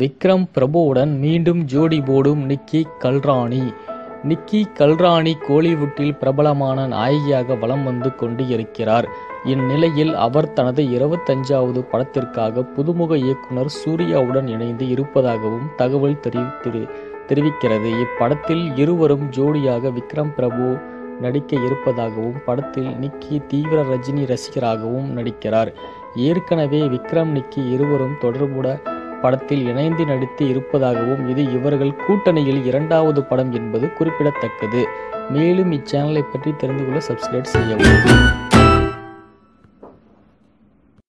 விக்ரம் பிரபுவுடன் மீண்டும் ஜோடி போடும் நிக்கி கல்ராணி. நிக்கி கல்ராணி கோலிவுட்டில் பிரபலமான நாயகியாக வலம் வந்து கொண்டு இருக்கிறார். இந்நிலையில் அவர் தனது 25வது படத்திற்காக புதுமுக இயக்குனர் சூர்யாவுடன் இணைந்து இருப்பதாகவும் தகவல் தெரிவிக்கிறது. இப்படத்தில் இருவரும் ஜோடியாக விக்ரம் பிரபு நடிக்க இருப்பதாகவும், படத்தில் நிக்கி தீவிர ரஜினி ரசிகராகவும் நடிக்கிறார். ஏற்கனவே விக்ரம் நிக்கி இருவரும் தொடர்புட படத்தில் இணைந்து நடித்து இருப்பதாகவும், இது இவர்கள் கூட்டணியில் 2வது படம் என்பது குறிப்பிடத்தக்கது. மேலும் இச்சேனலை பற்றி தெரிந்து கொள்ள சப்ஸ்கிரைப் செய்யவும்.